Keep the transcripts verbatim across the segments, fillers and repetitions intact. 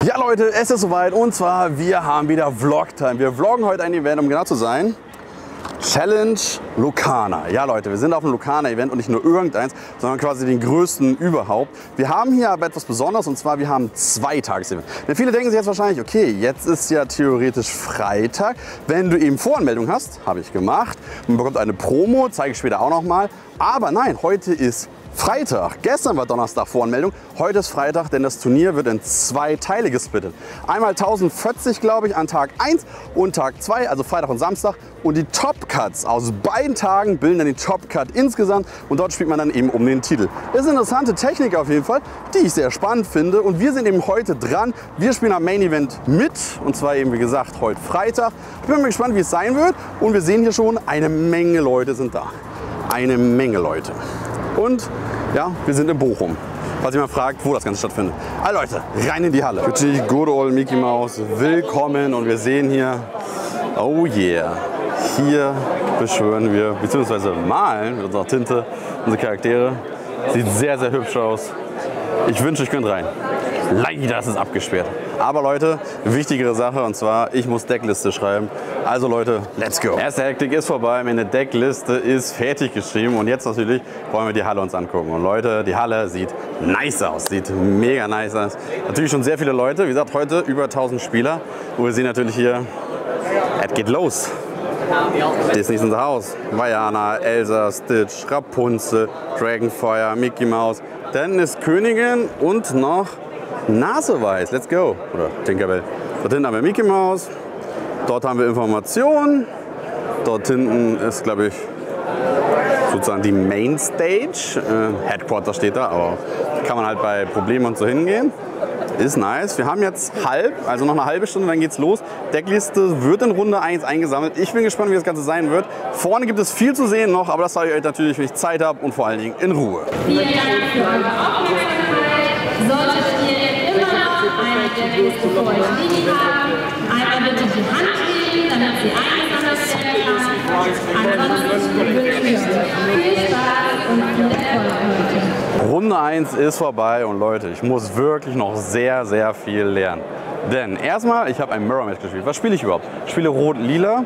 Ja Leute, es ist soweit und zwar wir haben wieder Vlog-Time. Wir vloggen heute ein Event, um genau zu sein. Challenge Locana. Ja Leute, wir sind auf einem Locana-Event und nicht nur irgendeins, sondern quasi den größten überhaupt. Wir haben hier aber etwas Besonderes und zwar wir haben zwei Tages-Event. Denn viele denken sich jetzt wahrscheinlich, okay, jetzt ist ja theoretisch Freitag. Wenn du eben Voranmeldung hast, habe ich gemacht, man bekommt eine Promo, zeige ich später auch nochmal. Aber nein, heute ist Freitag. Gestern war Donnerstag Voranmeldung, heute ist Freitag, denn das Turnier wird in zwei Teile gesplittet. Einmal tausendvierzig, glaube ich, an Tag eins und Tag zwei, also Freitag und Samstag. Und die Top Cuts aus beiden Tagen bilden dann den Top Cut insgesamt und dort spielt man dann eben um den Titel. Das ist eine interessante Technik auf jeden Fall, die ich sehr spannend finde und wir sind eben heute dran. Wir spielen am Main Event mit und zwar eben wie gesagt heute Freitag. Ich bin mal gespannt, wie es sein wird und wir sehen hier schon, eine Menge Leute sind da. Eine Menge Leute. Und ja, wir sind in Bochum. Falls ihr mal fragt, wo das Ganze stattfindet. Also Leute, rein in die Halle. Natürlich good old Mickey Mouse, willkommen und wir sehen hier, oh yeah, hier beschwören wir, beziehungsweise malen mit unserer Tinte unsere Charaktere. Sieht sehr, sehr hübsch aus. Ich wünsche, ich könnt rein. Leider ist es abgesperrt. Aber Leute, wichtigere Sache und zwar, ich muss Deckliste schreiben. Also Leute, let's go. Erste Hektik ist vorbei, meine Deckliste ist fertig geschrieben und jetzt natürlich wollen wir die Halle uns angucken. Und Leute, die Halle sieht nice aus, sieht mega nice aus. Natürlich schon sehr viele Leute, wie gesagt, heute über tausend Spieler. Und wir sehen natürlich hier, es geht los. Disney's in the House. Vaiana, Elsa, Stitch, Rapunzel, Dragonfire, Mickey Mouse, Dennis Königin und noch Naseweiß, let's go. Oder Tinkerbell. Dort hinten haben wir Mickey Mouse. Dort haben wir Informationen. Dort hinten ist, glaube ich, sozusagen die Main Stage. Äh, Headquarter steht da, aber kann man halt bei Problemen und so hingehen. Ist nice. Wir haben jetzt halb, also noch eine halbe Stunde, dann geht's los. Deckliste wird in Runde eins eingesammelt. Ich bin gespannt, wie das Ganze sein wird. Vorne gibt es viel zu sehen noch, aber das sage ich euch natürlich, wenn ich Zeit habe und vor allen Dingen in Ruhe. Vielen Dank für eure Aufmerksamkeit. Solltet ihr immer noch eine Deckliste vor euch liegen haben, einmal bitte die Hand heben, damit sie eingesammelt werden kann. Ansonsten wünschen wir euch viel Spaß und viel Erfolg heute. Runde eins ist vorbei und Leute, ich muss wirklich noch sehr, sehr viel lernen. Denn erstmal, ich habe ein Mirror Match gespielt. Was spiele ich überhaupt? Ich spiele Rot-Lila.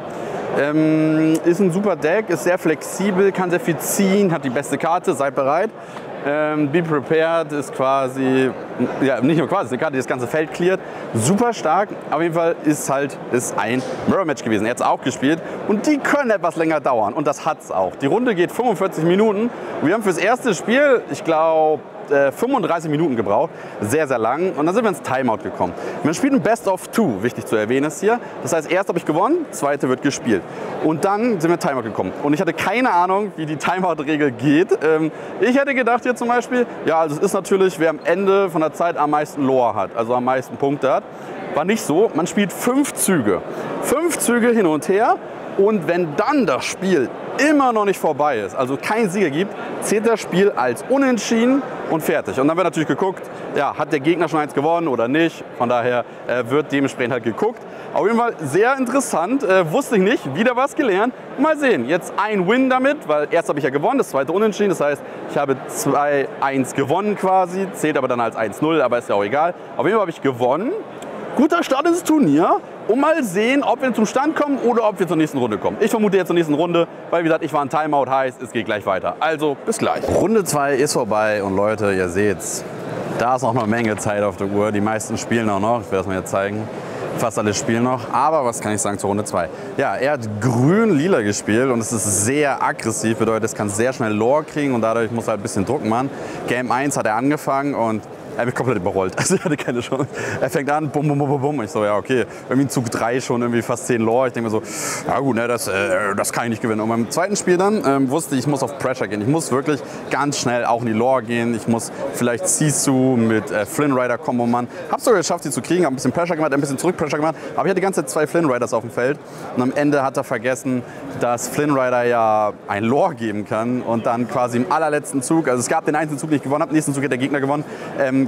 Ähm, ist ein super Deck, ist sehr flexibel, kann sehr viel ziehen, hat die beste Karte, seid bereit. Ähm, Be Prepared ist quasi, ja nicht nur quasi, ist eine Karte, die das ganze Feld cleart. Super stark, auf jeden Fall ist halt ist ein Mirror Match gewesen. Er hat es auch gespielt und die können etwas länger dauern und das hat es auch. Die Runde geht fünfundvierzig Minuten und wir haben fürs erste Spiel, ich glaube, fünfunddreißig Minuten gebraucht, sehr, sehr lang und dann sind wir ins Timeout gekommen. Man spielt ein Best of Two, wichtig zu erwähnen ist hier. Das heißt, erst habe ich gewonnen, zweite wird gespielt. Und dann sind wir ins Timeout gekommen. Und ich hatte keine Ahnung, wie die Timeout-Regel geht. Ich hätte gedacht hier zum Beispiel, ja, also es ist natürlich, wer am Ende von der Zeit am meisten Lore hat, also am meisten Punkte hat. War nicht so, man spielt fünf Züge. Fünf Züge hin und her. Und wenn dann das Spiel immer noch nicht vorbei ist, also kein Sieger gibt, zählt das Spiel als unentschieden und fertig. Und dann wird natürlich geguckt, ja, hat der Gegner schon eins gewonnen oder nicht. Von daher äh, wird dementsprechend halt geguckt. Auf jeden Fall sehr interessant, äh, wusste ich nicht, wieder was gelernt. Mal sehen, jetzt ein Win damit, weil erst habe ich ja gewonnen, das zweite unentschieden. Das heißt, ich habe zwei eins gewonnen quasi, zählt aber dann als eins null, aber ist ja auch egal. Auf jeden Fall habe ich gewonnen. Guter Start ins Turnier und mal sehen, ob wir zum Stand kommen oder ob wir zur nächsten Runde kommen. Ich vermute jetzt zur nächsten Runde, weil wie gesagt, ich war ein Timeout, heißt, es geht gleich weiter. Also, bis gleich. Runde zwei ist vorbei und Leute, ihr seht's, da ist noch eine Menge Zeit auf der Uhr. Die meisten spielen auch noch, ich werde das mal jetzt zeigen. Fast alle spielen noch, aber was kann ich sagen zur Runde zwei? Ja, er hat grün-lila gespielt und es ist sehr aggressiv, bedeutet, es kann sehr schnell Lore kriegen und dadurch muss er halt ein bisschen Druck machen. Game eins hat er angefangen und er hat mich komplett überrollt, also er hatte keine Chance. Er fängt an, bum, bum, bum, bum. Ich so, ja okay, irgendwie in Zug drei schon irgendwie fast zehn Lore. Ich denke mir so, ja gut, ne, das, äh, das kann ich nicht gewinnen. Und beim zweiten Spiel dann ähm, wusste ich, ich muss auf Pressure gehen. Ich muss wirklich ganz schnell auch in die Lore gehen. Ich muss vielleicht Sisu mit äh, Flynn Rider Combo machen. Hab's sogar geschafft, sie zu kriegen, hab ein bisschen Pressure gemacht, ein bisschen zurück Pressure gemacht. Aber ich hatte die ganze Zeit zwei Flynn Riders auf dem Feld. Und am Ende hat er vergessen, dass Flynn Rider ja ein Lore geben kann. Und dann quasi im allerletzten Zug, also es gab den einzelnen Zug, den ich gewonnen habe, im nächsten Zug hat der Gegner gewonnen, ähm,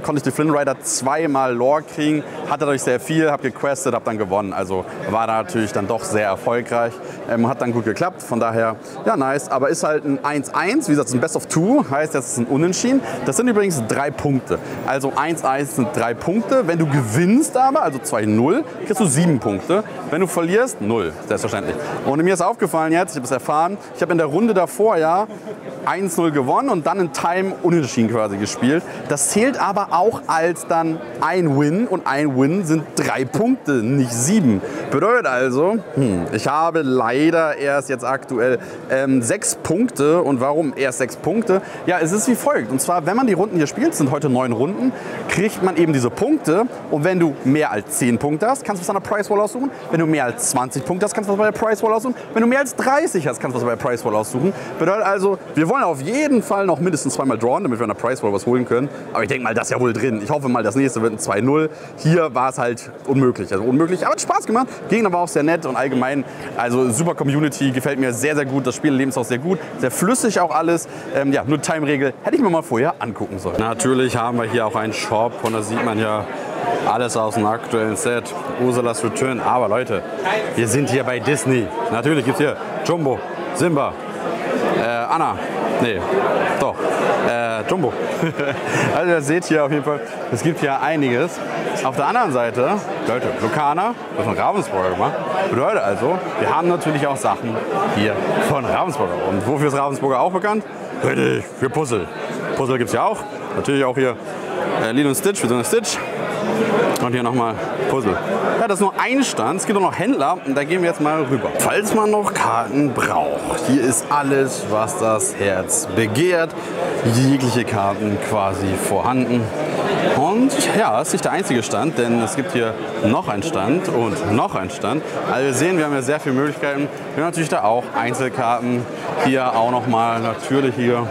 ähm, konnte ich die Flynn Rider zweimal Lore kriegen, hatte dadurch sehr viel, habe gequestet, habe dann gewonnen. Also war da natürlich dann doch sehr erfolgreich. Ähm, hat dann gut geklappt, von daher, ja, nice. Aber ist halt ein eins eins, wie gesagt, es ist ein Best of Two, heißt, das ist ein Unentschieden. Das sind übrigens drei Punkte. Also eins eins sind drei Punkte. Wenn du gewinnst aber, also zwei null, kriegst du sieben Punkte. Wenn du verlierst, null, selbstverständlich. Und mir ist aufgefallen jetzt, ich habe es erfahren, ich habe in der Runde davor ja eins null gewonnen und dann in Time unentschieden quasi gespielt. Das zählt aber auch als dann ein Win und ein Win sind drei Punkte, nicht sieben. Bedeutet also, hm, ich habe leider erst jetzt aktuell ähm, sechs Punkte. Und warum erst sechs Punkte? Ja, es ist wie folgt. Und zwar, wenn man die Runden hier spielt, sind heute neun Runden, kriegt man eben diese Punkte. Und wenn du mehr als zehn Punkte hast, kannst du was an der Price Wall aussuchen. Wenn du mehr als zwanzig Punkte hast, kannst du was bei der Price Wall aussuchen. Wenn du mehr als dreißig hast, kannst du was bei der Price Wall aussuchen. Bedeutet also, wir wollen auf jeden Fall noch mindestens zweimal drawn, damit wir an der Price Wall was holen können. Aber ich denke mal, das ist ja wohl drin. Ich hoffe mal, das nächste wird ein zwei null. Hier war es halt unmöglich. Also unmöglich, aber hat Spaß gemacht. Gegner war auch sehr nett und allgemein, also super Community, gefällt mir sehr, sehr gut. Das Spiel ist auch sehr gut, sehr flüssig auch alles. Ähm, ja, nur Time-Regel hätte ich mir mal vorher angucken sollen. Natürlich haben wir hier auch einen Shop und da sieht man ja alles aus dem aktuellen Set. Ursulas Return. Aber Leute, wir sind hier bei Disney. Natürlich gibt es hier Jumbo, Simba, äh, Anna. Nee, doch. Äh, Jumbo. Also ihr seht hier auf jeden Fall, es gibt hier einiges. Auf der anderen Seite, Leute, Lucana, das von Ravensburger gemacht. Bedeutet also, wir haben natürlich auch Sachen hier von Ravensburger. Und wofür ist Ravensburger auch bekannt? Richtig, für Puzzle. Puzzle gibt es ja auch. Natürlich auch hier äh, Lilo und Stitch, für so eine Stitch. Und hier nochmal Puzzle. Ja, das ist nur ein Stand. Es gibt auch noch Händler und da gehen wir jetzt mal rüber. Falls man noch Karten braucht, hier ist alles, was das Herz begehrt. Jegliche Karten quasi vorhanden. Und ja, es ist nicht der einzige Stand, denn es gibt hier noch einen Stand und noch einen Stand. Also wir sehen, wir haben ja sehr viele Möglichkeiten. Wir haben natürlich da auch Einzelkarten. Hier auch nochmal natürlich hier.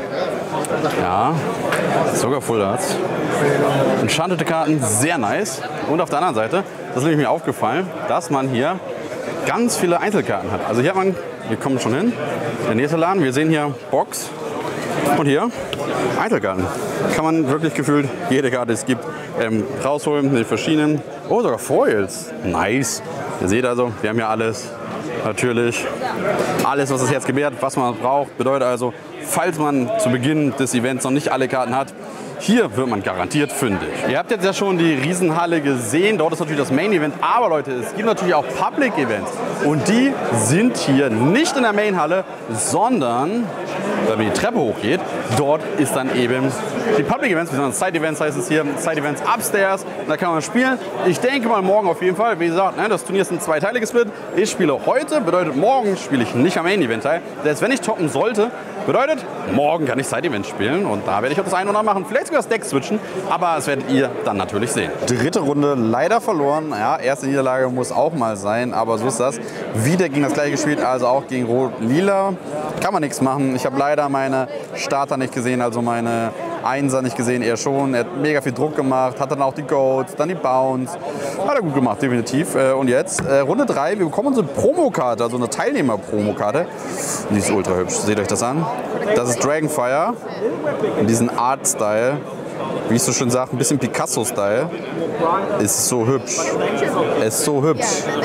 Ja, sogar Full Arts. Enchantete Karten, sehr nice. Und auf der anderen Seite, das ist nämlich mir aufgefallen, dass man hier ganz viele Einzelkarten hat. Also hier hat man, wir kommen schon hin, der nächste Laden, wir sehen hier Box und hier Einzelkarten. Kann man wirklich gefühlt jede Karte, die es gibt, ähm, rausholen, die verschiedenen. Oh, sogar Foils. Nice. Ihr seht also, wir haben hier alles. Natürlich alles, was das Herz gebärt, was man braucht. Bedeutet also, falls man zu Beginn des Events noch nicht alle Karten hat, hier wird man garantiert fündig. Ihr habt jetzt ja schon die Riesenhalle gesehen, dort ist natürlich das Main Event, aber Leute, es gibt natürlich auch Public Events und die sind hier nicht in der Main-Halle, sondern, wenn man die Treppe hochgeht, dort ist dann eben die Public Events, besonders Side Events heißt es hier, Side Events upstairs, da kann man spielen. Ich denke mal morgen auf jeden Fall, wie gesagt, ne, das Turnier ist in zwei Teile gesplittet. Ich spiele heute, bedeutet morgen spiele ich nicht am Main Event teil, selbst wenn ich toppen sollte, bedeutet, morgen kann ich Side Event spielen und da werde ich auch das eine oder andere machen, vielleicht sogar das Deck switchen, aber das werdet ihr dann natürlich sehen. Dritte Runde leider verloren, ja, erste Niederlage muss auch mal sein, aber so ist das. Wieder gegen das gleiche gespielt, also auch gegen Rot-Lila, kann man nichts machen. Ich habe leider meine Starter nicht gesehen, also meine Einser nicht gesehen, er schon. Er hat mega viel Druck gemacht, hat dann auch die Goats, dann die Bounce. Hat er gut gemacht, definitiv. Und jetzt äh, Runde drei, wir bekommen unsere Promokarte, also eine Teilnehmer-Promokarte. Die ist ultra hübsch, seht euch das an. Das ist Dragonfire, in diesem Art-Style. Wie ich so schön sage, ein bisschen Picasso-Style. Ist so hübsch. Ist so hübsch.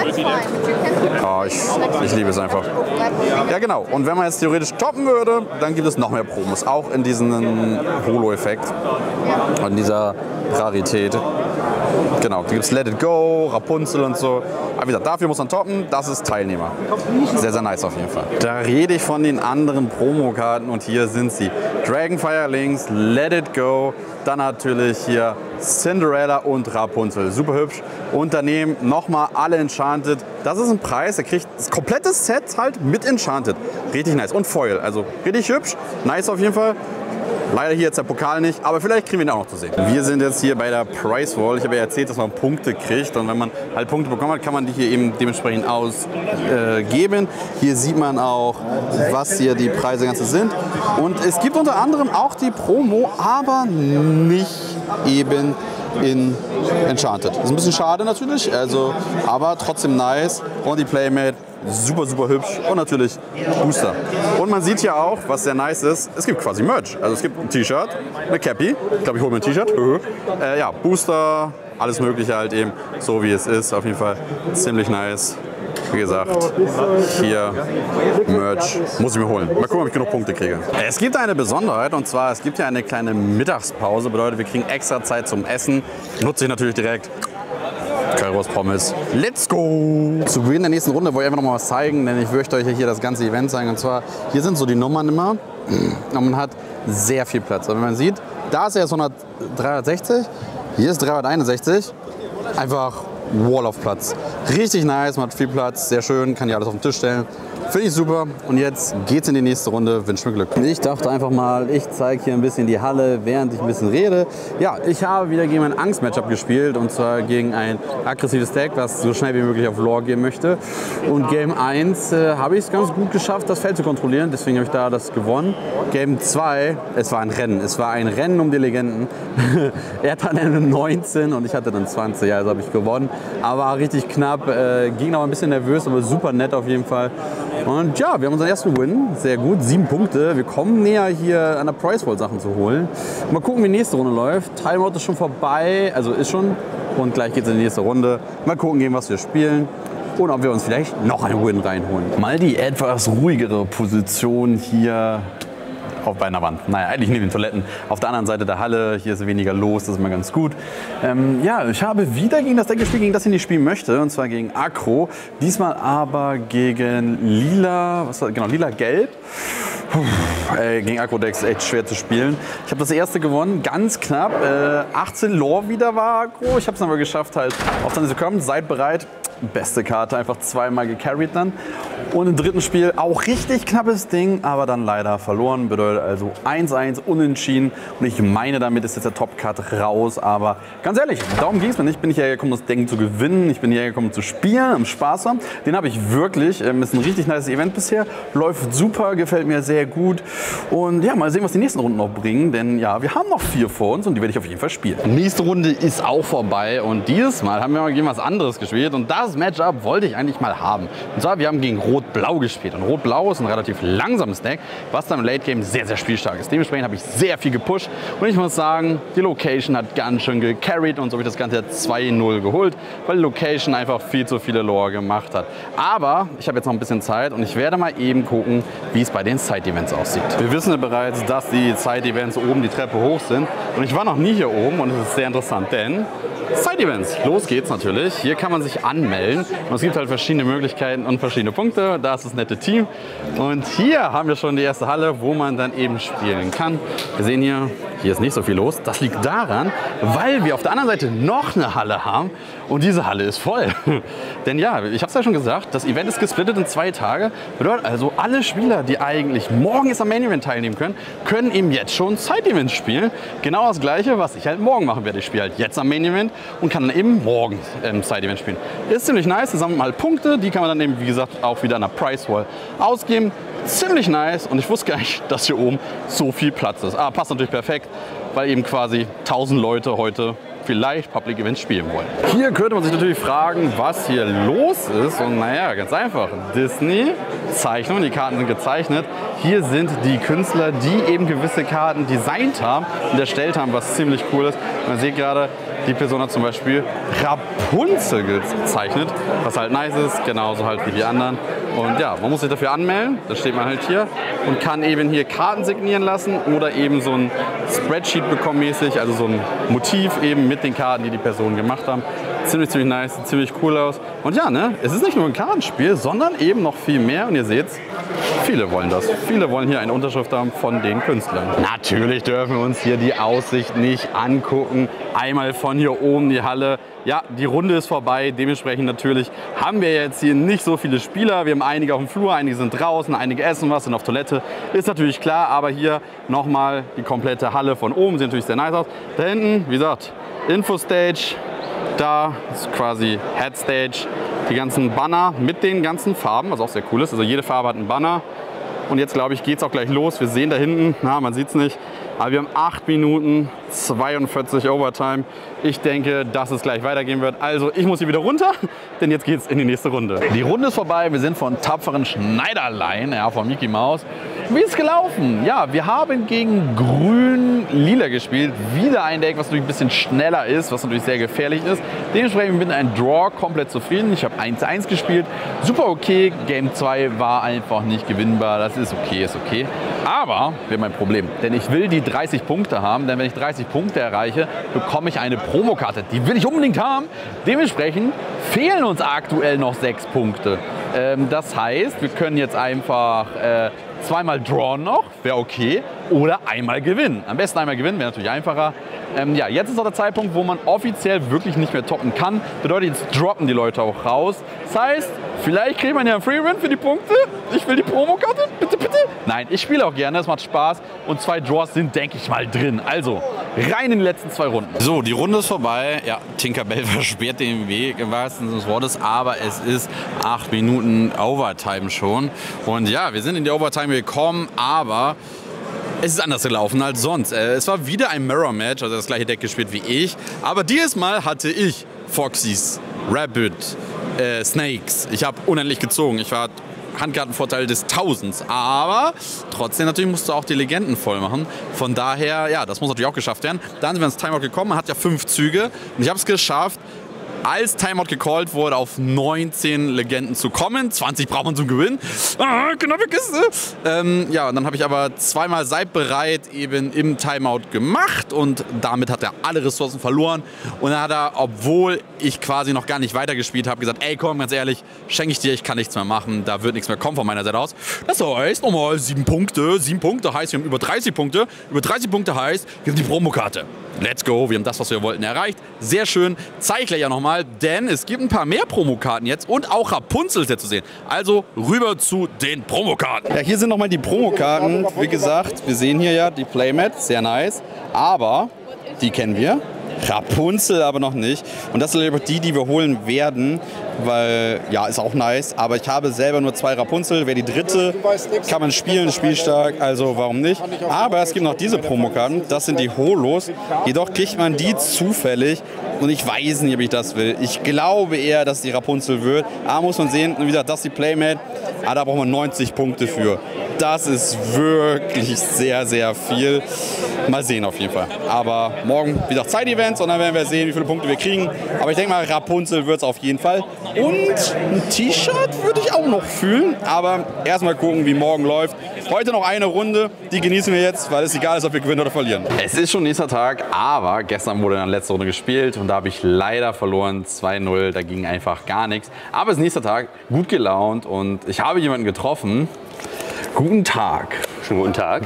Oh, ich, ich liebe es einfach. Ja genau, und wenn man jetzt theoretisch toppen würde, dann gibt es noch mehr Promos. Auch in diesem Holo-Effekt. Und in dieser Rarität. Genau, da gibt es Let It Go, Rapunzel und so. Aber wie gesagt, dafür muss man toppen, das ist Teilnehmer. Sehr, sehr nice auf jeden Fall. Da rede ich von den anderen Promokarten und hier sind sie. Dragonfire links, Let It Go, dann natürlich hier Cinderella und Rapunzel. Super hübsch. Und daneben nochmal alle Enchanted. Das ist ein Preis, der kriegt das komplette Set halt mit Enchanted. Richtig nice. Und Foil, also richtig hübsch. Nice auf jeden Fall. Leider hier jetzt der Pokal nicht, aber vielleicht kriegen wir ihn auch noch zu sehen. Wir sind jetzt hier bei der Price Wall. Ich habe ja erzählt, dass man Punkte kriegt und wenn man halt Punkte bekommen hat, kann man die hier eben dementsprechend ausgeben. Äh, hier sieht man auch, was hier die Preise ganze sind. Und es gibt unter anderem auch die Promo, aber nicht eben in Enchanted. Ist ein bisschen schade natürlich, also, aber trotzdem nice. Und die Playmate, super, super hübsch. Und natürlich Booster. Und man sieht hier auch, was sehr nice ist, es gibt quasi Merch. Also es gibt ein T-Shirt, eine Cappy. Ich glaube, ich hole mir ein T-Shirt. äh, ja, Booster, alles Mögliche halt eben, so wie es ist. Auf jeden Fall ziemlich nice. Wie gesagt, hier Merch muss ich mir holen. Mal gucken, ob ich genug Punkte kriege. Es gibt eine Besonderheit und zwar, es gibt ja eine kleine Mittagspause. Bedeutet, wir kriegen extra Zeit zum Essen. Nutze ich natürlich direkt. Currywurst Pommes. Let's go! Zu Beginn der nächsten Runde wollte ich einfach noch mal was zeigen, denn ich möchte euch hier das ganze Event zeigen. Und zwar, hier sind so die Nummern immer und man hat sehr viel Platz. Und wenn man sieht, da ist erst dreihundertsechzig, hier ist dreihunderteinundsechzig. Einfach Wall of Platz. Richtig nice, man hat viel Platz, sehr schön, kann hier alles auf den Tisch stellen. Finde ich super. Und jetzt geht's in die nächste Runde. Wünsche mir Glück. Ich dachte einfach mal, ich zeige hier ein bisschen die Halle, während ich ein bisschen rede. Ja, ich habe wieder gegen ein Angst-Matchup gespielt. Und zwar gegen ein aggressives Deck, was so schnell wie möglich auf Lore gehen möchte. Und Game eins äh, habe ich es ganz gut geschafft, das Feld zu kontrollieren. Deswegen habe ich da das gewonnen. Game zwei, es war ein Rennen. Es war ein Rennen um die Legenden. Er hat dann eine neunzehn und ich hatte dann zwanzig. Also habe ich gewonnen. Aber richtig knapp. Äh, ging noch ein bisschen nervös, aber super nett auf jeden Fall. Und ja, wir haben unseren ersten Win, sehr gut, sieben Punkte. Wir kommen näher hier an der Prize World Sachen zu holen. Mal gucken, wie die nächste Runde läuft. Time Out ist schon vorbei, also ist schon. Und gleich geht es in die nächste Runde. Mal gucken gehen, was wir spielen. Und ob wir uns vielleicht noch einen Win reinholen. Mal die etwas ruhigere Position hier auf bei einer Wand. Naja, eigentlich neben den Toiletten. Auf der anderen Seite der Halle, hier ist weniger los, das ist immer ganz gut. Ähm, ja, ich habe wieder gegen das Deck gespielt, gegen das ich nicht spielen möchte, und zwar gegen Akro. Diesmal aber gegen Lila, was war, genau, Lila-Gelb. Äh, gegen Akro-Decks echt schwer zu spielen. Ich habe das erste gewonnen, ganz knapp. Äh, achtzehn Lore wieder war Akro. Ich habe es aber geschafft, halt auf dann zu kommen. Seid bereit. Beste Karte, einfach zweimal gecarried dann. Und im dritten Spiel auch richtig knappes Ding, aber dann leider verloren. Bedeutet also eins eins unentschieden. Und ich meine, damit ist jetzt der Top-Cut raus. Aber ganz ehrlich, darum ging es mir nicht. Bin ich hierher gekommen, das Ding zu gewinnen. Ich bin hierher gekommen, zu spielen, am Spaß haben. Den habe ich wirklich. Ähm, ist ein richtig nice Event bisher. Läuft super, gefällt mir sehr gut. Und ja, mal sehen, was die nächsten Runden noch bringen. Denn ja, wir haben noch vier vor uns und die werde ich auf jeden Fall spielen. Die nächste Runde ist auch vorbei. Und dieses Mal haben wir mal gegen was anderes gespielt. Und das Matchup wollte ich eigentlich mal haben. Und zwar, wir haben gegen Rot-Blau gespielt. Und Rot-Blau ist ein relativ langsames Deck, was dann im Late-Game sehr, sehr spielstark ist. Dementsprechend habe ich sehr viel gepusht. Und ich muss sagen, die Location hat ganz schön gecarried und so habe ich das Ganze zwei null geholt, weil die Location einfach viel zu viele Lore gemacht hat. Aber ich habe jetzt noch ein bisschen Zeit und ich werde mal eben gucken, wie es bei den Side-Events aussieht. Wir wissen ja bereits, dass die Side-Events oben die Treppe hoch sind. Und ich war noch nie hier oben und es ist sehr interessant, denn Side-Events. Los geht's natürlich. Hier kann man sich anmelden und es gibt halt verschiedene Möglichkeiten und verschiedene Punkte. Da ist das nette Team und hier haben wir schon die erste Halle, wo man dann eben spielen kann. Wir sehen hier, hier ist nicht so viel los. Das liegt daran, weil wir auf der anderen Seite noch eine Halle haben und diese Halle ist voll. Denn ja, ich habe es ja schon gesagt, das Event ist gesplittet in zwei Tage. Bedeutet also, alle Spieler, die eigentlich morgen jetzt am Main Event teilnehmen können, können eben jetzt schon Side-Events spielen. Genau das Gleiche, was ich halt morgen machen werde. Ich spiele halt jetzt am Main Event und kann dann eben morgen ähm, Side-Event spielen. Ist ziemlich nice, da sammelt man halt Punkte, die kann man dann eben, wie gesagt, auch wieder an der Price Wall ausgeben. Ziemlich nice und ich wusste gar nicht, dass hier oben so viel Platz ist. Aber passt natürlich perfekt, weil eben quasi tausend Leute heute vielleicht Public Events spielen wollen. Hier könnte man sich natürlich fragen, was hier los ist. Und naja, ganz einfach. Disney, Zeichnung, die Karten sind gezeichnet. Hier sind die Künstler, die eben gewisse Karten designt haben und erstellt haben, was ziemlich cool ist. Man sieht gerade, die Person hat zum Beispiel Rapunzel gezeichnet, was halt nice ist, genauso halt wie die anderen. Und ja, man muss sich dafür anmelden, da steht man halt hier und kann eben hier Karten signieren lassen oder eben so ein Spreadsheet bekommen mäßig, also so ein Motiv eben mit den Karten, die die Personen gemacht haben. Ziemlich, ziemlich nice, sieht ziemlich cool aus. Und ja, ne, es ist nicht nur ein Kartenspiel, sondern eben noch viel mehr. Und ihr seht's, viele wollen das. Viele wollen hier eine Unterschrift haben von den Künstlern. Natürlich dürfen wir uns hier die Aussicht nicht angucken. Einmal von hier oben die Halle. Ja, die Runde ist vorbei. Dementsprechend natürlich haben wir jetzt hier nicht so viele Spieler. Wir haben einige auf dem Flur, einige sind draußen, einige essen was, sind auf Toilette. Ist natürlich klar, aber hier nochmal die komplette Halle von oben. Sieht natürlich sehr nice aus. Da hinten, wie gesagt, Infostage. Da ist quasi Headstage, die ganzen Banner mit den ganzen Farben, was auch sehr cool ist. Also jede Farbe hat einen Banner. Und jetzt, glaube ich, geht es auch gleich los. Wir sehen da hinten, na, man sieht es nicht, Aber wir haben acht Minuten zweiundvierzig Overtime. Ich denke, dass es gleich weitergehen wird. Also ich muss hier wieder runter, denn jetzt geht es in die nächste Runde. Die Runde ist vorbei. Wir sind von tapferen Schneiderlein, ja, von Mickey Mouse. Wie ist es gelaufen? Ja, wir haben gegen Grün-Lila gespielt. Wieder ein Deck, was natürlich ein bisschen schneller ist, was natürlich sehr gefährlich ist. Dementsprechend bin ich mit einem Draw komplett zufrieden. Ich habe eins eins gespielt. Super okay. Game zwei war einfach nicht gewinnbar. Das ist okay, ist okay. Aber wir haben ein Problem. Denn ich will die dreißig Punkte haben. Denn wenn ich dreißig Punkte erreiche, bekomme ich eine Promokarte. Die will ich unbedingt haben. Dementsprechend fehlen uns aktuell noch sechs Punkte. Ähm, das heißt, wir können jetzt einfach äh, zweimal drawn noch, wäre okay, oder einmal gewinnen. Am besten einmal gewinnen, wäre natürlich einfacher. Ähm, ja, jetzt ist auch der Zeitpunkt, wo man offiziell wirklich nicht mehr toppen kann. Bedeutet, jetzt droppen die Leute auch raus. Das heißt, vielleicht kriegt man ja einen Free-Win für die Punkte. Ich will die Promokarte, bitte, bitte. Nein, ich spiele auch gerne, es macht Spaß. Und zwei Draws sind, denke ich mal, drin. Also, rein in die letzten zwei Runden. So, die Runde ist vorbei. Ja, Tinkerbell versperrt den Weg im wahrsten Sinne des Wortes. Aber es ist acht Minuten Overtime schon. Und ja, wir sind in die Overtime gekommen, aber es ist anders gelaufen als sonst. Es war wieder ein Mirror-Match, also das gleiche Deck gespielt wie ich. Aber dieses Mal hatte ich Foxys, Rabbit, äh, Snakes. Ich habe unendlich gezogen. Ich war Handkartenvorteil des Tausends. Aber trotzdem natürlich musst du auch die Legenden voll machen. Von daher, ja, das muss natürlich auch geschafft werden. Dann sind wir ins Timeout gekommen. Man hat ja fünf Züge. Und ich habe es geschafft, als Timeout gecallt wurde, auf neunzehn Legenden zu kommen. zwanzig braucht man zum Gewinnen. Ah, knappe Kiste. Ähm, ja, und dann habe ich aber zweimal Seid bereit eben im Timeout gemacht und damit hat er alle Ressourcen verloren. Und dann hat er, obwohl ich quasi noch gar nicht weitergespielt habe, gesagt, ey komm, ganz ehrlich, schenke ich dir, ich kann nichts mehr machen, da wird nichts mehr kommen von meiner Seite aus. Das heißt nochmal sieben Punkte. sieben Punkte heißt, wir haben über dreißig Punkte. Über dreißig Punkte heißt, wir haben die Promokarte. Let's go, wir haben das, was wir wollten, erreicht. Sehr schön. Zeige ich gleich ja nochmal, denn es gibt ein paar mehr Promokarten jetzt und auch Rapunzel ist jetzt zu sehen. Also rüber zu den Promokarten. Ja, hier sind nochmal die Promokarten. Wie gesagt, wir sehen hier ja die Playmat, sehr nice. Aber die kennen wir. Rapunzel aber noch nicht. Und das sind die, die wir holen werden, weil, ja, ist auch nice. Aber ich habe selber nur zwei Rapunzel. Wäre die dritte, kann man spielen, spielstark, also warum nicht. Aber es gibt noch diese Promokarten, das sind die Holos. Jedoch kriegt man die zufällig und ich weiß nicht, ob ich das will. Ich glaube eher, dass die Rapunzel wird. Aber muss man sehen, wie gesagt, das ist die Playmat. Aber da braucht man neunzig Punkte für. Das ist wirklich sehr, sehr viel. Mal sehen auf jeden Fall. Aber morgen wieder Zeitevents und dann werden wir sehen, wie viele Punkte wir kriegen. Aber ich denke mal, Rapunzel wird es auf jeden Fall. Und ein T-Shirt würde ich auch noch fühlen. Aber erstmal gucken, wie morgen läuft. Heute noch eine Runde, die genießen wir jetzt, weil es egal ist, ob wir gewinnen oder verlieren. Es ist schon nächster Tag, aber gestern wurde dann letzte Runde gespielt und da habe ich leider verloren, zwei null, da ging einfach gar nichts. Aber es ist nächster Tag, gut gelaunt und ich habe jemanden getroffen. Guten Tag. Schönen guten Tag.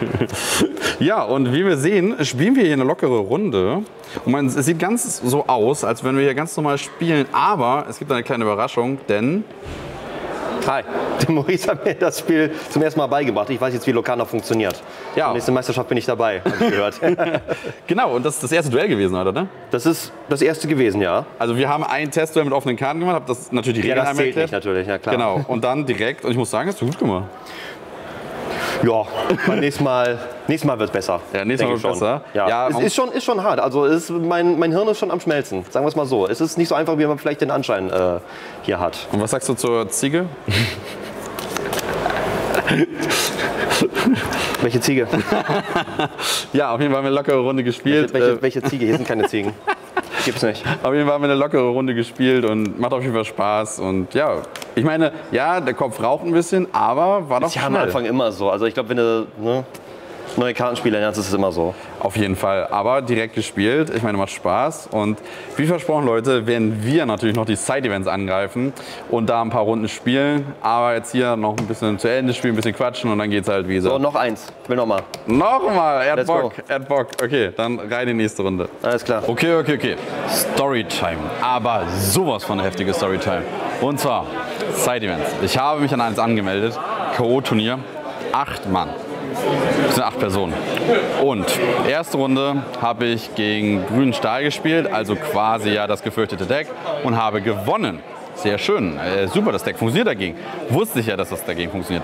Ja, und wie wir sehen, spielen wir hier eine lockere Runde. Und man, es sieht ganz so aus, als wenn wir hier ganz normal spielen, aber es gibt eine kleine Überraschung, denn... Hi, der Maurice hat mir das Spiel zum ersten Mal beigebracht. Ich weiß jetzt, wie Locana funktioniert. Ja. Die nächste Meisterschaft bin ich dabei, habe ich gehört. Genau, und das ist das erste Duell gewesen, oder? Ne? Das ist das erste gewesen, ja. Also wir haben ein Testduell mit offenen Karten gemacht, habe das natürlich die Regeln ja, das einmal zählt erklärt. nicht, natürlich, ja klar. Genau, und dann direkt, und ich muss sagen, hast du gut gemacht. Ja, beim nächsten Mal, nächstes Mal wird es besser. Ja, nächstes Mal wird es besser. Ja, ja, es ist schon, ist schon hart. Also es ist, mein, mein Hirn ist schon am Schmelzen, sagen wir es mal so. Es ist nicht so einfach, wie man vielleicht den Anschein äh, hier hat. Und was sagst du zur Ziege? Welche Ziege? Ja, auf jeden Fall haben wir eine lockere Runde gespielt. Welche, welche, welche Ziege? Hier sind keine Ziegen. Gibt's nicht. Auf jeden Fall haben wir eine lockere Runde gespielt und macht auf jeden Fall Spaß. Und ja, ich meine, ja, der Kopf raucht ein bisschen, aber war doch ist ja am Anfang immer so. Also ich glaube, wenn du ne, neue Kartenspiele lernst, ist es immer so. Auf jeden Fall, aber direkt gespielt. Ich meine, macht Spaß. Und wie versprochen, Leute, werden wir natürlich noch die Side-Events angreifen und da ein paar Runden spielen. Aber jetzt hier noch ein bisschen zu Ende spielen, ein bisschen quatschen und dann geht's halt wie gesagt. So, noch eins. Ich will noch mal. Noch mal, er hat Let's Bock, go. er hat Bock. Okay, dann rein in die nächste Runde. Alles klar. Okay, okay, okay. Storytime. Aber sowas von eine heftige Storytime. Und zwar Side-Events. Ich habe mich an eins angemeldet. K O-Turnier. Acht Mann. Das sind acht Personen. Und erste Runde habe ich gegen grünen Stahl gespielt, also quasi ja das gefürchtete Deck, und habe gewonnen. Sehr schön, äh, super, das Deck funktioniert dagegen. Wusste ich ja, dass das dagegen funktioniert.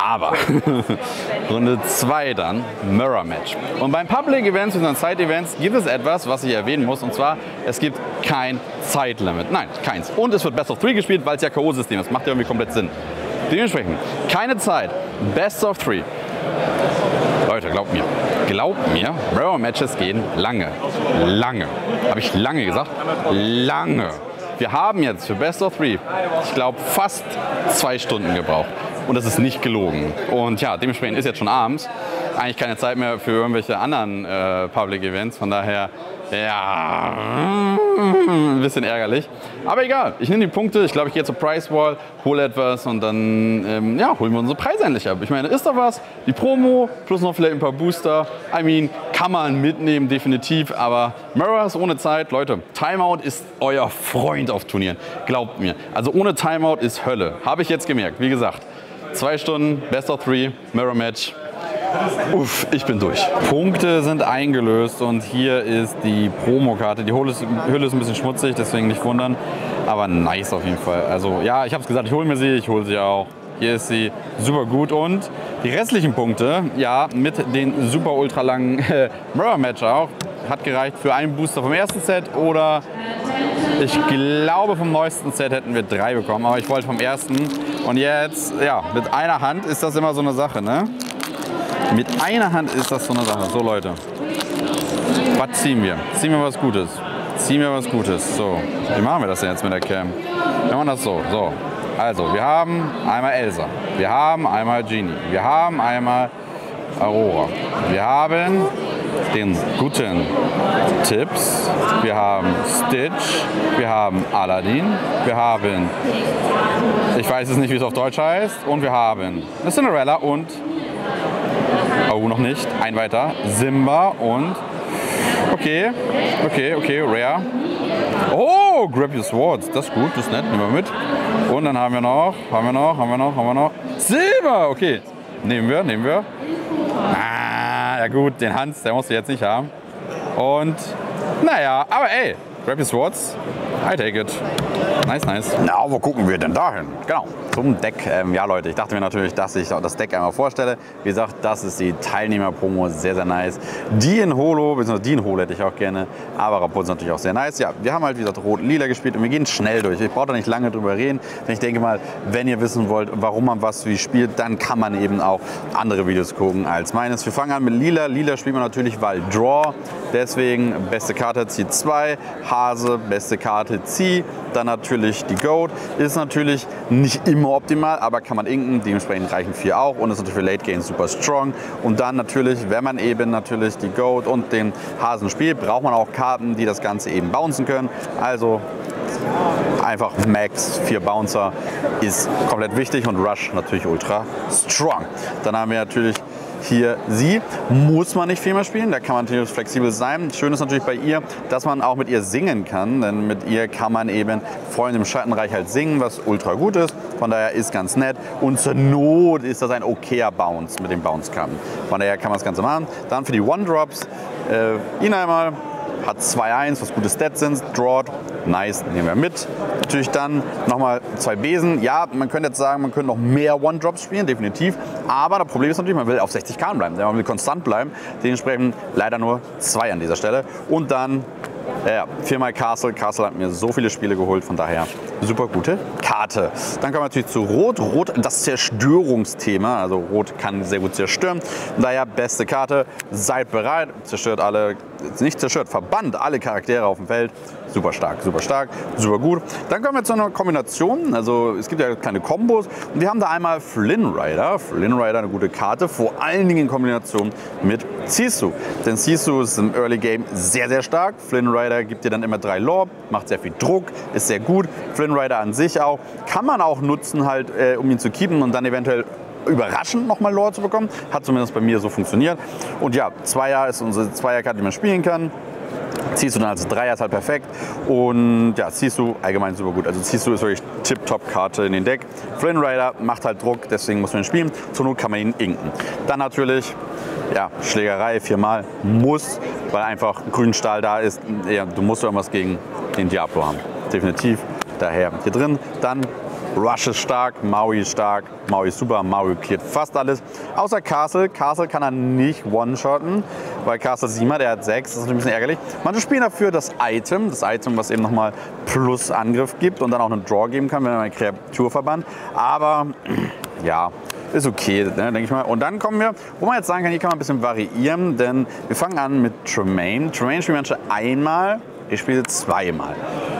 Aber Runde zwei dann, Mirror Match. Und beim Public Events und Side Events gibt es etwas, was ich erwähnen muss. Und zwar, es gibt kein Zeitlimit. Nein, keins. Und es wird Best of Three gespielt, weil es ja K O-System ist. Macht ja irgendwie komplett Sinn. Dementsprechend, keine Zeit. Best of Three. Leute, glaubt mir. Glaubt mir, Mirror Matches gehen lange. Lange. Habe ich lange gesagt? Lange. Wir haben jetzt für Best of Three, ich glaube, fast zwei Stunden gebraucht. Und das ist nicht gelogen. Und ja, dementsprechend ist jetzt schon abends. Eigentlich keine Zeit mehr für irgendwelche anderen äh, Public Events. Von daher, ja, ein bisschen ärgerlich. Aber egal, ich nehme die Punkte. Ich glaube, ich gehe zur Price Wall, hole etwas und dann ähm, ja, holen wir unsere Preise endlich ab. Ich meine, ist da was? Die Promo plus noch vielleicht ein paar Booster. I mean, kann man mitnehmen, definitiv. Aber Mirrors ohne Zeit, Leute, Timeout ist euer Freund auf Turnieren. Glaubt mir. Also ohne Timeout ist Hölle. Habe ich jetzt gemerkt. Wie gesagt, zwei Stunden, Best of Three, Mirror Match. Uff, ich bin durch. Punkte sind eingelöst und hier ist die Promokarte. Die Hülle ist, Hülle ist ein bisschen schmutzig, deswegen nicht wundern. Aber nice auf jeden Fall. Also ja, ich habe es gesagt, ich hole mir sie, ich hole sie auch. Hier ist sie super gut und die restlichen Punkte, ja, mit den super ultra langen äh, Mirror Match auch, hat gereicht für einen Booster vom ersten Set oder ich glaube vom neuesten Set hätten wir drei bekommen, aber ich wollte vom ersten. Und jetzt, ja, mit einer Hand ist das immer so eine Sache, ne? Mit einer Hand ist das so eine Sache. So Leute, was ziehen wir? Ziehen wir was Gutes. Ziehen wir was Gutes. So, wie machen wir das denn jetzt mit der Cam? Wir machen das so. So, also wir haben einmal Elsa. Wir haben einmal Genie. Wir haben einmal Aurora. Wir haben den guten Tipps. Wir haben Stitch. Wir haben Aladdin. Wir haben, ich weiß es nicht, wie es auf Deutsch heißt. Und wir haben eine Cinderella und oh, noch nicht. Ein weiter. Simba und... Okay, okay, okay, Rare. Oh, Grab Your Swords. Das ist gut, das ist nett. Nehmen wir mit. Und dann haben wir noch, haben wir noch, haben wir noch, haben wir noch... Silber! Okay. Nehmen wir, nehmen wir. Ah, ja gut, den Hans, der musst du jetzt nicht haben. Und... Naja, aber ey, Grab Your Swords. I take it. Nice, nice. Na, wo gucken wir denn dahin? Genau, zum Deck. Ähm, ja, Leute, ich dachte mir natürlich, dass ich das Deck einmal vorstelle. Wie gesagt, das ist die Teilnehmer-Promo, sehr, sehr nice. Die in Holo, beziehungsweise die in Holo hätte ich auch gerne. Aber Rapport ist natürlich auch sehr nice. Ja, wir haben halt, wie gesagt, Rot-Lila gespielt und wir gehen schnell durch. Ich brauche da nicht lange drüber reden. Denn ich denke mal, wenn ihr wissen wollt, warum man was wie spielt, dann kann man eben auch andere Videos gucken als meines. Wir fangen an mit Lila. Lila spielt man natürlich, weil Draw. Deswegen beste Karte, zieh zwei. Hase, beste Karte, zieh. Dann natürlich die Goat. Ist natürlich nicht immer optimal, aber kann man inken. Dementsprechend reichen vier auch und ist natürlich für Late Game super strong. Und dann natürlich, wenn man eben natürlich die Goat und den Hasen spielt, braucht man auch Karten, die das Ganze eben bouncen können. Also einfach Max, vier Bouncer ist komplett wichtig und Rush natürlich ultra strong. Dann haben wir natürlich hier sie, muss man nicht viel mehr spielen, da kann man natürlich flexibel sein. Schön ist natürlich bei ihr, dass man auch mit ihr singen kann, denn mit ihr kann man eben Freunde im Schattenreich halt singen, was ultra gut ist. Von daher ist ganz nett und zur Not ist das ein okayer Bounce mit den Bounce-Karten. Von daher kann man das Ganze machen. Dann für die One-Drops, äh, ihn einmal. Hat zwei eins, was gute Stats sind, Drawed, nice, nehmen wir mit. Natürlich dann nochmal zwei Besen. Ja, man könnte jetzt sagen, man könnte noch mehr One-Drops spielen, definitiv. Aber das Problem ist natürlich, man will auf sechzig Karten bleiben, man will konstant bleiben. Dementsprechend leider nur zwei an dieser Stelle. Und dann ja, viermal Castle. Castle hat mir so viele Spiele geholt, von daher super gute Karte. Dann kommen wir natürlich zu Rot. Rot, das Zerstörungsthema. Also Rot kann sehr gut zerstören. Von daher beste Karte. Seid bereit. Zerstört alle, nicht zerstört, verbannt alle Charaktere auf dem Feld. Super stark, super stark, super gut. Dann kommen wir zu einer Kombination. Also es gibt ja kleine Kombos. Und wir haben da einmal Flynn Rider. Flynn Rider, eine gute Karte. Vor allen Dingen in Kombination mit Sisu. Denn Sisu ist im Early Game sehr, sehr stark. Flynn Rider gibt dir dann immer drei Lore, macht sehr viel Druck, ist sehr gut. Flynn Rider an sich auch, kann man auch nutzen, halt, äh, um ihn zu keepen und dann eventuell überraschend nochmal Lore zu bekommen. Hat zumindest bei mir so funktioniert. Und ja, Zweier ist unsere Zweierkarte, die man spielen kann. Sisu dann als Dreier ist halt perfekt. Und ja, Sisu allgemein super gut. Also Sisu ist wirklich Tip-Top-Karte in den Deck. Flynn Rider macht halt Druck, deswegen muss man ihn spielen. Zur Not kann man ihn inken. Dann natürlich, ja, Schlägerei viermal muss, weil einfach Grünstahl da ist. Ja, du musst irgendwas gegen den Diablo haben. Definitiv. daher. Hier drin dann Rush ist stark, Maui ist stark, Maui ist super, Maui cleart fast alles. Außer Castle. Castle kann er nicht one-shotten, weil Castle sieben hat, er hat sechs, das ist ein bisschen ärgerlich. Manche spielen dafür das Item, das Item, was eben nochmal plus Angriff gibt und dann auch einen Draw geben kann, wenn man eine Kreatur verbannt. Aber ja, ist okay, ne, denke ich mal. Und dann kommen wir, wo man jetzt sagen kann, hier kann man ein bisschen variieren, denn wir fangen an mit Tremaine. Tremaine spielen manche einmal, ich spiele zweimal.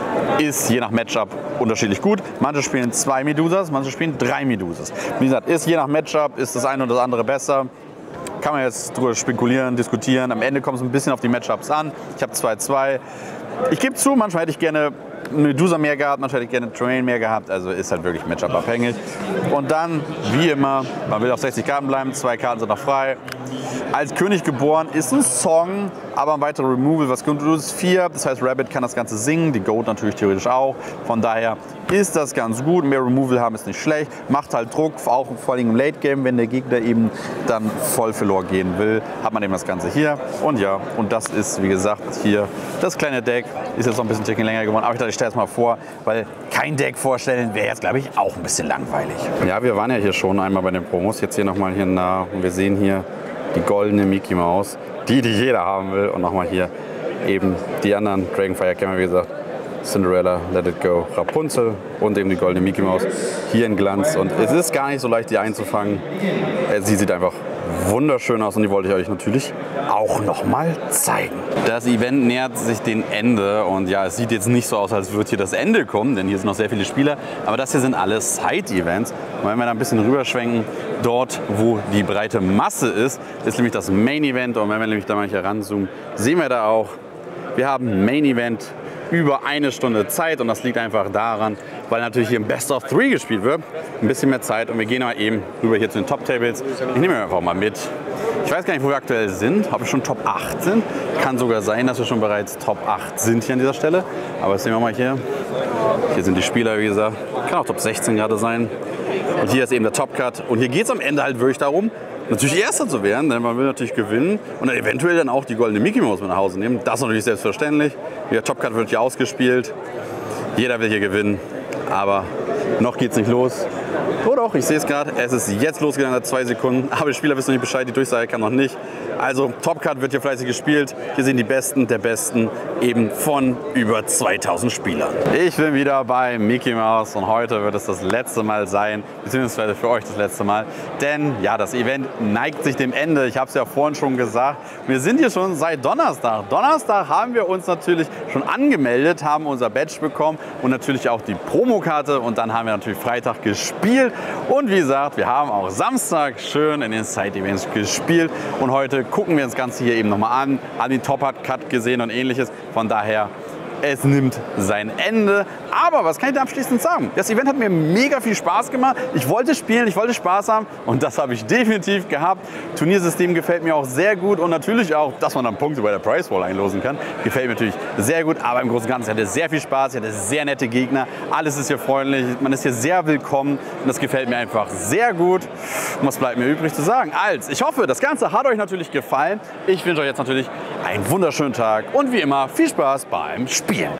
Ist je nach Matchup unterschiedlich gut. Manche spielen zwei Medusas, manche spielen drei Medusas. Wie gesagt, ist je nach Matchup, ist das eine oder das andere besser. Kann man jetzt drüber spekulieren, diskutieren. Am Ende kommt es ein bisschen auf die Matchups an. Ich habe zwei zwei. Ich gebe zu, manchmal hätte ich gerne eine Medusa mehr gehabt, manchmal hätte ich gerne Terrain mehr gehabt. Also ist halt wirklich Matchup abhängig. Und dann, wie immer, man will auf sechzig Karten bleiben, zwei Karten sind noch frei. Als König geboren ist ein Song, aber ein weiterer Removal, was kommt, ist vier. Das heißt, Rabbit kann das Ganze singen, die Goat natürlich theoretisch auch. Von daher ist das ganz gut. Mehr Removal haben ist nicht schlecht. Macht halt Druck, auch vor allem im Late Game, wenn der Gegner eben dann voll für Lore gehen will, hat man eben das Ganze hier. Und ja, und das ist, wie gesagt, hier das kleine Deck. Ist jetzt noch ein bisschen Ticken länger geworden, aber ich dachte, ich stelle es mal vor, weil kein Deck vorstellen wäre jetzt, glaube ich, auch ein bisschen langweilig. Ja, wir waren ja hier schon einmal bei den Promos, jetzt hier nochmal hier nah und wir sehen hier die goldene Mickey Mouse, die, die jeder haben will. Und nochmal hier eben die anderen Dragonfire Kämmer, wie gesagt, Cinderella, Let It Go, Rapunzel und eben die goldene Mickey Mouse. Hier in Glanz. Und es ist gar nicht so leicht, die einzufangen. Sie sieht einfach wunderschön aus und die wollte ich euch natürlich auch noch mal zeigen. Das Event nähert sich dem Ende und ja, es sieht jetzt nicht so aus, als würde hier das Ende kommen, denn hier sind noch sehr viele Spieler, aber das hier sind alles Side-Events. Und wenn wir da ein bisschen rüberschwenken, dort, wo die breite Masse ist, ist nämlich das Main-Event und wenn wir nämlich da mal hier ranzoomen, sehen wir da auch, wir haben Main-Event über eine Stunde Zeit und das liegt einfach daran, weil natürlich hier im Best of Three gespielt wird. Ein bisschen mehr Zeit und wir gehen mal eben rüber hier zu den Top Tables. Ich nehme einfach mal mit. Ich weiß gar nicht, wo wir aktuell sind, ob wir schon Top acht sind. Kann sogar sein, dass wir schon bereits Top acht sind hier an dieser Stelle. Aber jetzt sehen wir mal hier. Hier sind die Spieler, wie gesagt. Kann auch Top sechzehn gerade sein. Und hier ist eben der Top Cut. Und hier geht es am Ende halt wirklich darum, natürlich Erster zu werden, denn man will natürlich gewinnen und dann eventuell dann auch die goldene Mickey Mouse mit nach Hause nehmen. Das ist natürlich selbstverständlich. Der Top Cut wird hier ausgespielt. Jeder will hier gewinnen, aber noch geht's nicht los. Oh doch, ich sehe es gerade, es ist jetzt losgegangen nach zwei Sekunden, aber die Spieler wissen noch nicht Bescheid, die Durchsage kann noch nicht. Also Top Cut wird hier fleißig gespielt. Hier sind die Besten der Besten eben von über zweitausend Spielern. Ich bin wieder bei Mickey Mouse und heute wird es das letzte Mal sein, beziehungsweise für euch das letzte Mal. Denn ja, das Event neigt sich dem Ende. Ich habe es ja vorhin schon gesagt. Wir sind hier schon seit Donnerstag. Donnerstag haben wir uns natürlich schon angemeldet, haben unser Badge bekommen und natürlich auch die Promokarte und dann haben wir natürlich Freitag gespielt. Und wie gesagt, wir haben auch Samstag schön in den Side-Events gespielt und heute gucken wir uns das Ganze hier eben nochmal an, haben den Top-Cut gesehen und ähnliches. Von daher, es nimmt sein Ende. Aber was kann ich da abschließend sagen? Das Event hat mir mega viel Spaß gemacht. Ich wollte spielen, ich wollte Spaß haben und das habe ich definitiv gehabt. Turniersystem gefällt mir auch sehr gut und natürlich auch, dass man dann Punkte bei der Prize Wall einlosen kann. Gefällt mir natürlich sehr gut, aber im Großen und Ganzen hatte ich sehr viel Spaß. Ich hatte sehr nette Gegner. Alles ist hier freundlich. Man ist hier sehr willkommen und das gefällt mir einfach sehr gut. Und was bleibt mir übrig zu sagen? Als ich hoffe, das Ganze hat euch natürlich gefallen. Ich wünsche euch jetzt natürlich einen wunderschönen Tag und wie immer viel Spaß beim Spielen.